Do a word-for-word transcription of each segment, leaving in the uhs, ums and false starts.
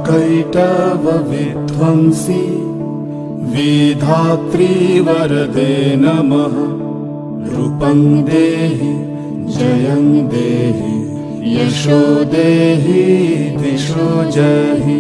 कैटव विध्वंसी विधात्री वरदे नमः। रूपं देहि जयं देहि यशो देहि दिशो जहि।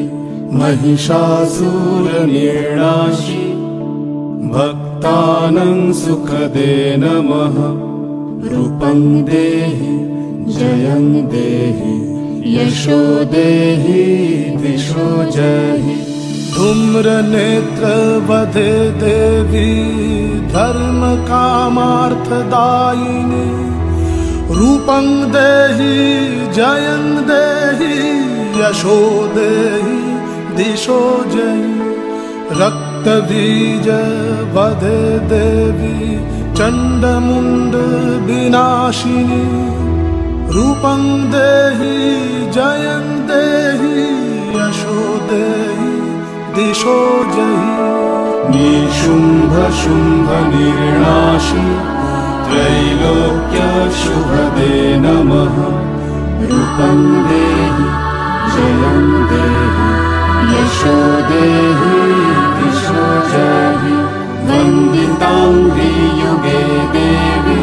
महिषासुरनिर्णाशि भक्तानां सुखदे नमः। रूपं देहि जयं देहि यशो देहि दिशो जहि। धूम्रनेत्र वधे देवी धर्म कामार्थदायिनी। रूपं देहि जयं देहि यशो देहि दिशो जहि। रक्तबीज वधे देवी चण्डमुण्ड विनाशिनी। रूपं देहि जयं देहि यशो देहि दिशो जहि। निशुम्भ शुम्भ निर्णाशि त्रैलोक्य शुभदे नमः। रूपं देहि जयं देहि यशो देहि दिशो जहि। वन्दिताङ्घ्रि युगे देवी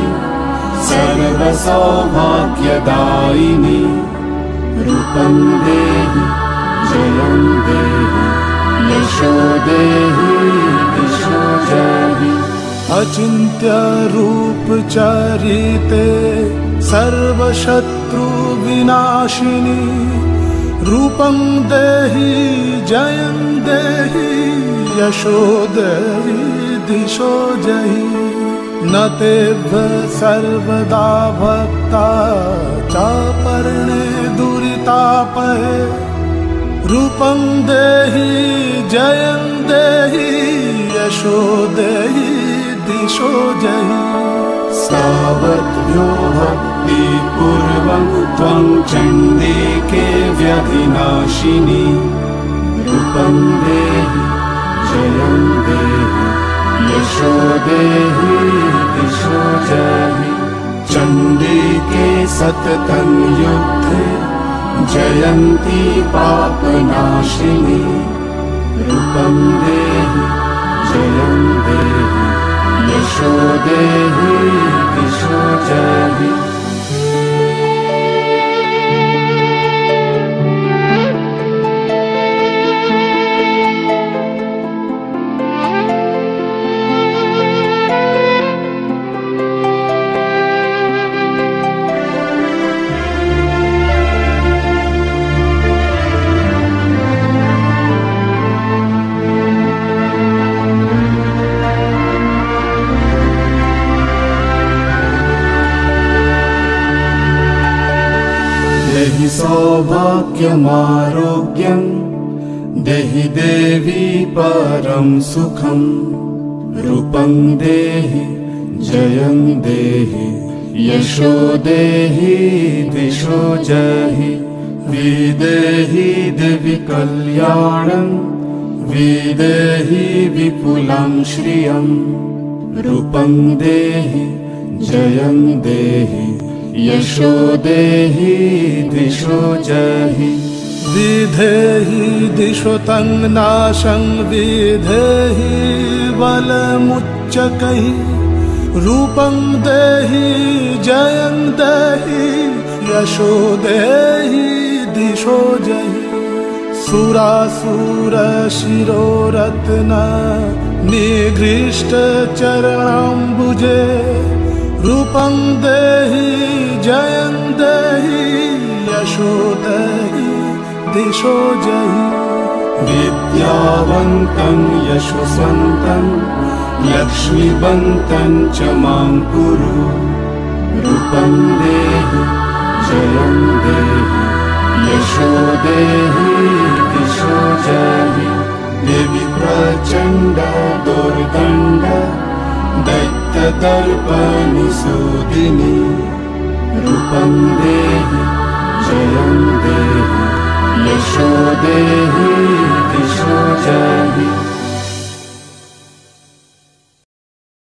सर्वसौभाग्यदायिनी। रूपं देहि जयं देहि यशो देहि दिशो जहि। अचिन्त्य रूप चरिते सर्वशत्रु विनाशिनी। रूपं देहि जयं देहि यशो देहि दिशो जहि। न तेभ्य सर्वदा भक्ता चापर्णे दुरितापहे। रूपं देहि जयं देहि यशो देहि दिशो जहि। सावद्भ्यो भक्तिपूर्वं त्वं चण्डिके व्यधिनाशिनी। रूपं देहि जयं देहि यशो देहि दिशो जहि। चण्डिके सततं युद्धे जयन्ती पापनाशिनी। रूपं देहि जयं देहि यशो देहि दिशो जहि। देहि सौभाग्यमारोग्यं देहि देवी परं सुखं। रूपं देहि जयं देहि यशो देहि दिशो जहि। विदेहि देवि कल्याणं विदेहि विपुलं श्रियं। रूपं देहि जयं देहि यशो देहि दिशो जहि। विधेहि दिशो तं नाशं विधेहि बलमुच्चकैः। रूपं देहि जयं देहि यशो देहि दिशो जहि। सुरासुर शिरोरत्न निगृष्ट चरणाम्बुजे। रूपं देहि जयं देहि यशो देहि दिशो जहि। विद्यावन्तं यशस्वन्तं लक्ष्मीवन्तं च मां कुरु। रूपं देहि जयं देहि यशो देहि दिशो जहि। देवी प्रचण्ड दुर्दण्ड दैत्यदर्पनिसूदिनी। रूपं देहि जयं देहि यशो देहि दिशो जहि।